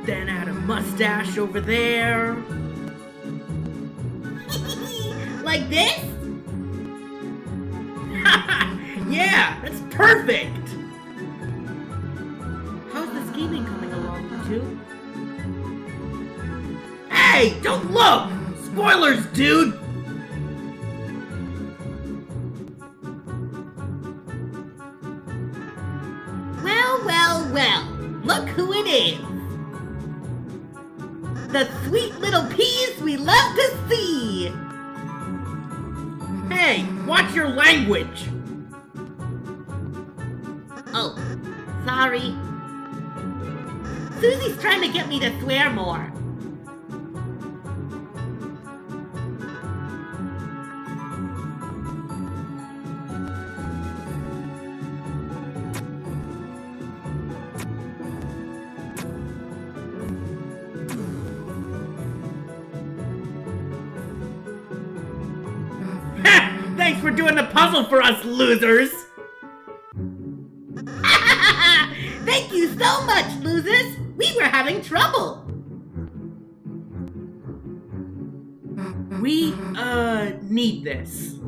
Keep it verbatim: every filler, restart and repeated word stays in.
Then add a mustache over there. Like this? Yeah, that's perfect! How's the scheming coming along, you two? Hey, don't look! Spoilers, dude! Well, well, well. Look who it is. The sweet little peas we love to see. Hey, watch your language! Oh, sorry. Susie's trying to get me to swear more. Thanks for doing the puzzle for us, losers! Thank you so much, losers! We were having trouble! We, uh, need this.